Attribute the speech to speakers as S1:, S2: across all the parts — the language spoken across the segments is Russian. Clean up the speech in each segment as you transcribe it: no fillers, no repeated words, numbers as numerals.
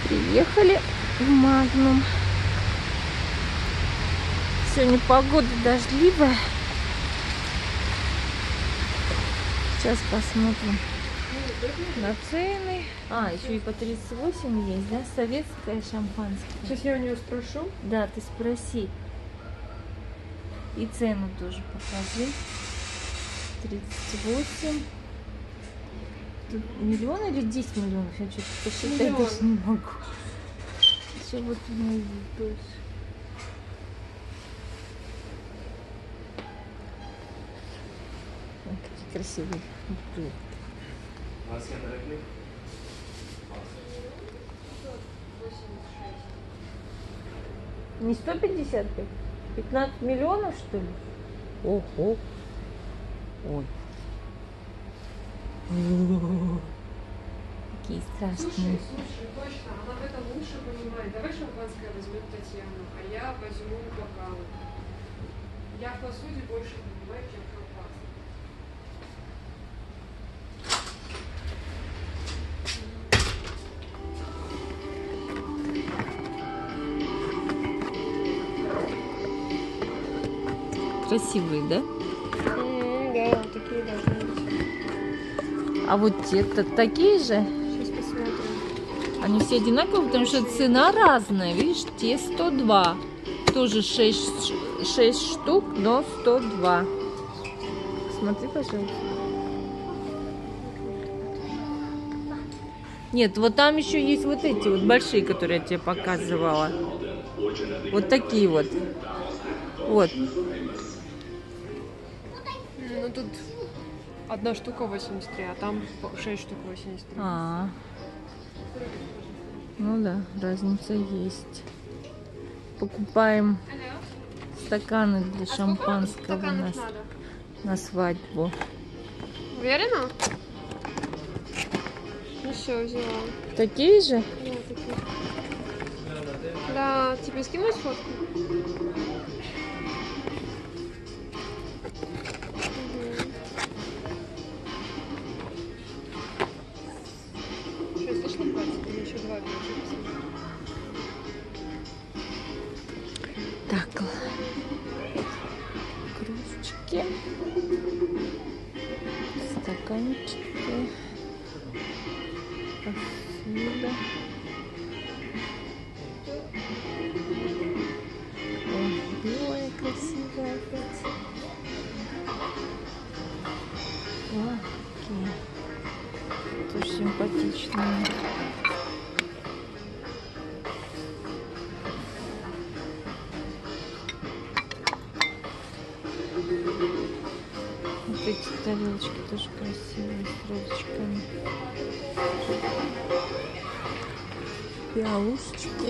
S1: Приехали в Магнум. Сегодня погода дождливая. Сейчас посмотрим на цены. А, еще и по 38 есть, да? Советское шампанское.
S2: Сейчас я у нее спрошу.
S1: Да, ты спроси. И цену тоже покажи. 38. Тут миллион или 10 миллионов? Я что-то посчитать даже не могу. Все вот у меня есть. Какие красивые бутылки. Не 155? 15 миллионов, что ли? Ого. Ой. Какие страшные.
S2: Слушай, точно, она в этом лучше понимает. Давай шампанское возьмем Татьяну, а я возьму бокалы. Я в посуде больше понимаю, чем шампанское.
S1: Красивые, да?
S2: Да, такие должны быть.
S1: А вот те такие же?
S2: Сейчас посмотрим.
S1: Они все одинаковые, потому что цена разная. Видишь, те 102. Тоже 6 штук, но 102. Смотри, пожалуйста. Нет, вот там еще есть вот эти вот большие, которые я тебе показывала. Вот такие вот. Вот.
S2: Ну тут одна штука 83, а там 6 штук 83.
S1: Ну да, разница есть. Покупаем стаканы для шампанского на свадьбу.
S2: Уверена? Ну все, взяла.
S1: Такие же?
S2: Да, такие. Да, тебе скинуть фотку? Сейчас точно хватит? Или еще два бережи?
S1: Так, кружечки, стаканчики, посуда. Ой, белая красивая опять. Лаки. Тоже симпатичные. Вот эти тарелочки тоже красивые, с розочками. Пиалушечки.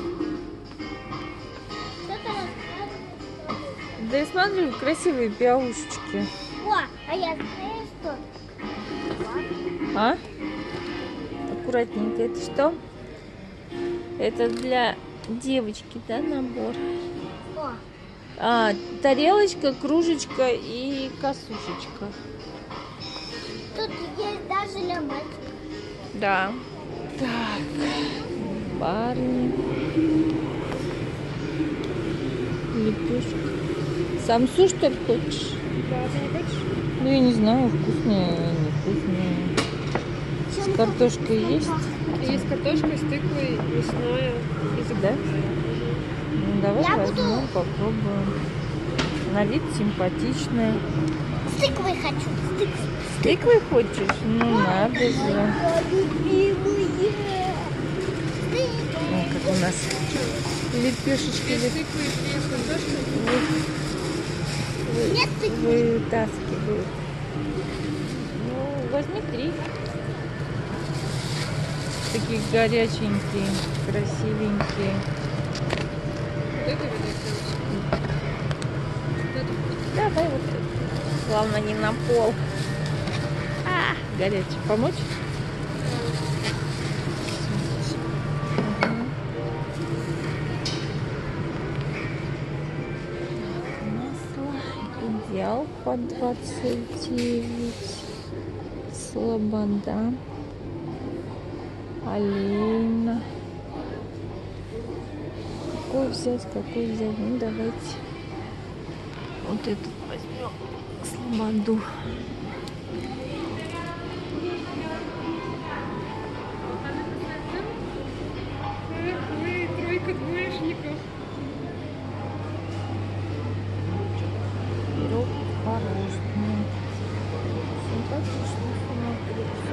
S1: Да я смотрю, красивые пиалушечки.
S3: О, а я знаю, что?
S1: А? Аккуратненько. Это что? Это для девочки, да, набор?
S3: О,
S1: Тарелочка, кружечка и косушечка.
S3: тут есть даже для мальчика.
S1: Да. Так. Барни. Лепешка. Самсу, что ли, хочешь?
S2: Да, ты не хочешь?
S1: Ну, я не знаю, вкусные, невкусные. С картошкой есть?
S2: Есть картошка с тыквой, мясная и
S1: Да? Ну, давай
S3: Я
S1: возьмем, попробуем. На вид симпатичная.
S3: С тыквой хочу. С
S1: С тыквой хочешь? Ну, надо же.
S3: любимые.
S1: О, как у нас лепешечки
S2: без тыквы и с картошкой.
S3: Нет тыквы.
S1: вытаскивают. Ну, возьми 3. Такие горяченькие, красивенькие.
S2: Вот это видать. Вот это.
S1: Давай вот это. Главное, не на пол. Горячий. Помочь? Масло. Идеал по 29. Слобода. Олейна. Какой взять, какой взять? Ну, давайте. Вот этот возьмем. Слободу.
S2: Ой, тройка двоечников.
S1: Пирог творожный. Симпатично смотрится.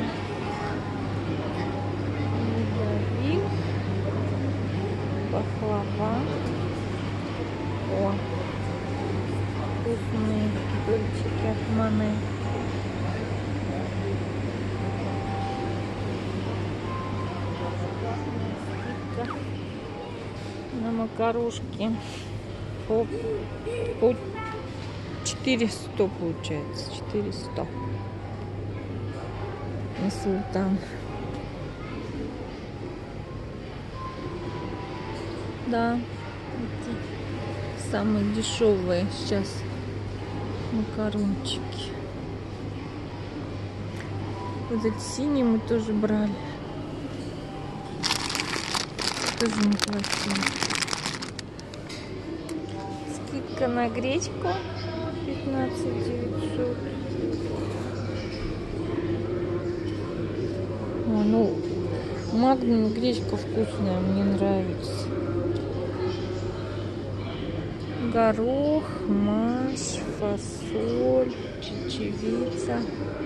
S1: Медовик. Пахлава. О, вкусные блинчики от Мане. Скидка на макарошки по 400 получается. 400 на султан. Да, эти самые дешевые сейчас макарончики. Вот эти синие мы тоже брали. Тоже не хватило. Скидка на гречку 15 900. О, ну, Магнум гречка вкусная, мне нравится. Горох, маш, фасоль, чечевица,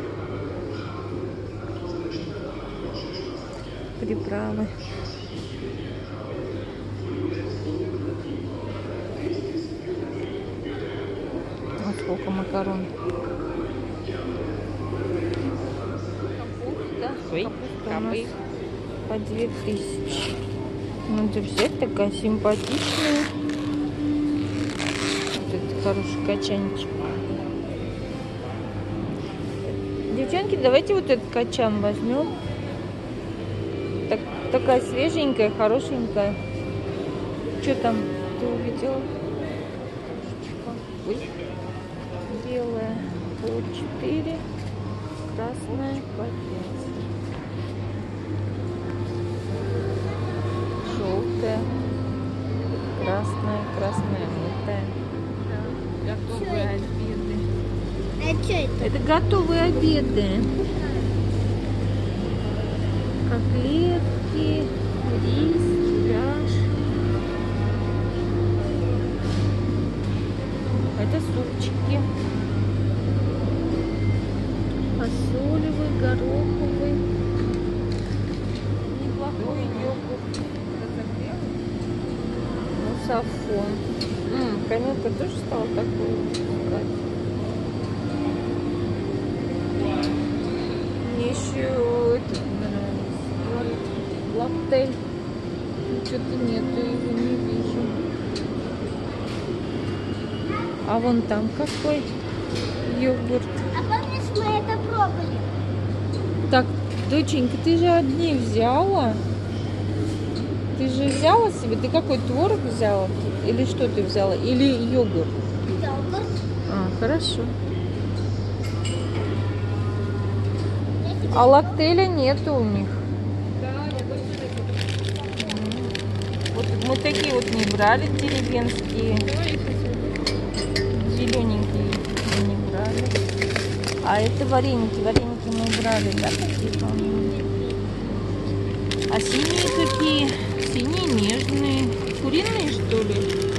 S1: приправы. Вот сколько макарон. Капуста у нас по 2000. Надо взять, такая симпатичная. Это хороший качанчик. Девчонки, давайте вот этот качан возьмем. Такая свеженькая, хорошенькая. Что там ты увидела? Ой. Белая по 4, красная по 5. Желтая, красная мытая. Готовые обеды.
S3: А что это?
S1: Это готовые обеды. Котлетки, рис, гуляш. Это супчики. Фасолевый, гороховый. Неплохой йогурт. Мусафон. Камилка тоже стала такой брать. Мне еще это нравится. Лактель. Что-то нету, его не вижу. А вон там какой йогурт.
S3: А помнишь, мы это пробовали?
S1: Так, доченька, ты же одни взяла. Ты же взяла себе? Ты какой творог взяла? Или что ты взяла? Или йогурт?
S3: Йогурт.
S1: А, хорошо. А лактеля нету у них. Вот мы такие вот не брали, деревенские. Зелененькие мы не брали. А это вареники. Вареники мы брали, да, такие, по-моему? А синие какие? Синие нежные. Куриные, что ли?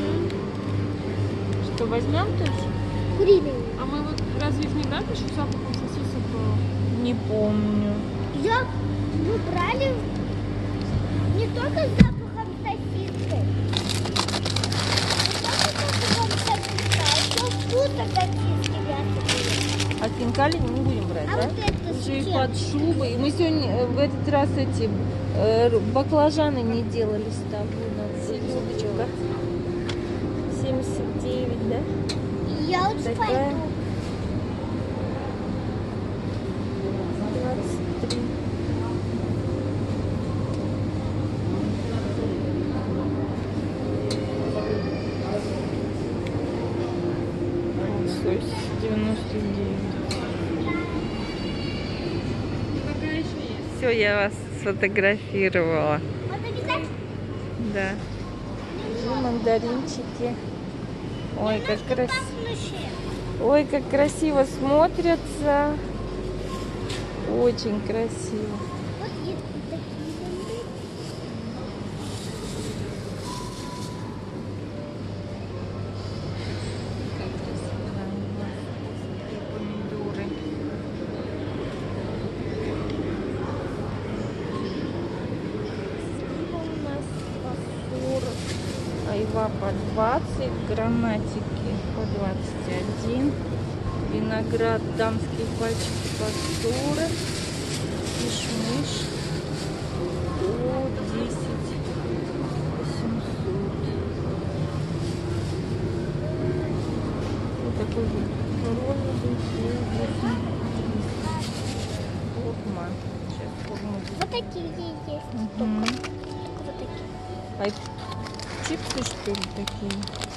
S1: Что, возьмем тоже?
S3: Куриный.
S2: А мы вот разве их не брали еще с запахом сосисок?
S1: Не помню.
S3: Мы брали не только с запахом сосиски. Вкуса сосиски мясо.
S1: А хинкали не будем брать,
S3: А
S1: да?
S3: вот это с
S1: Уже и
S3: чем?
S1: под шубой. Мы сегодня в этот раз эти баклажаны не делали с тобой. Селедочка. 79, да?
S3: Я вот
S1: Такая.
S3: пойду.
S1: 23. Лосось 99.
S2: Какая еще есть?
S1: Все, я вас сфотографировала.
S3: Вот обязательно.
S1: Да.
S3: Мне
S1: мандаринчики. Ой, как красиво.
S3: Пахнущие.
S1: Ой, как красиво смотрятся. Очень красиво.
S3: Вот есть вот такие мандарины.
S1: Как красиво. Помидоры. У нас по 40. Айва по 20. Гранатики по 21. Виноград дамский пальчик по 40. Кишмиш по 10. 800. Вот такой вот розовый по 8. Форма. Сейчас форму.
S3: Вот такие есть.
S1: Мгм.
S3: Только вот такие.
S1: А это чипсы, что ли, такие?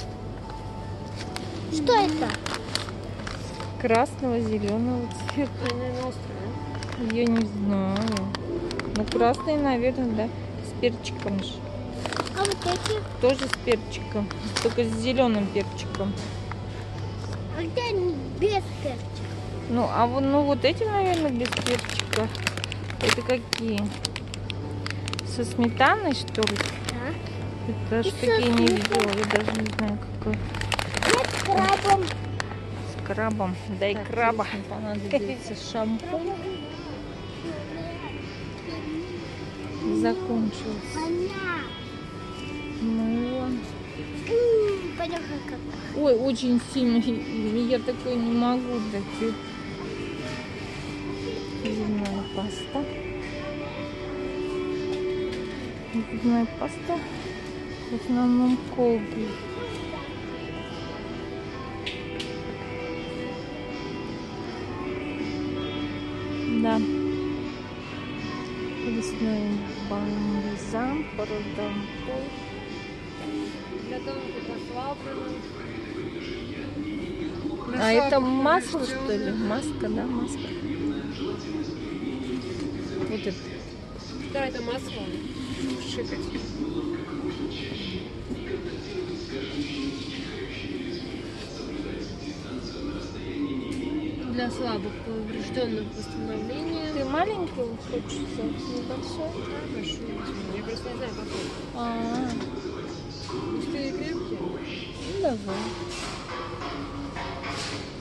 S3: Что это?
S1: Красного, зеленого цвета. Я не знаю. Ну, красный, наверное, да. С перчиком же.
S3: А вот эти?
S1: Тоже с перчиком. Только с зеленым перчиком.
S3: А где они без перчика?
S1: Ну, а вот, ну, вот эти, наверное, без перчика. Это какие? Со сметаной, что ли?
S3: Да.
S1: Я даже
S3: И со
S1: такие не
S3: сметаной.
S1: видела. Я даже не знаю, какой.
S3: Нет, с крабом.
S1: С крабом. Дай краба. Понадобится шампунь. Закончился.
S3: Понятно.
S1: Мыло.
S3: Понятно, как.
S1: Ой, очень сильно. Я такой не могу. Такие. Зубная паста. Зубная паста. В основном колби. Да. Лесной бальзам, пародонтол.
S2: Для тонких расслабленных.
S1: А это масло, что ли? Маска, да, маска. Вот это.
S2: Да, это масло. Шикать. Для слабых поврежденных восстановления.
S1: Ты маленький вот хочешь взять? Небольшой?
S2: Да, большой возьму. Я просто не знаю, какой.
S1: А,
S2: Пустые крепкие.
S1: ну давай.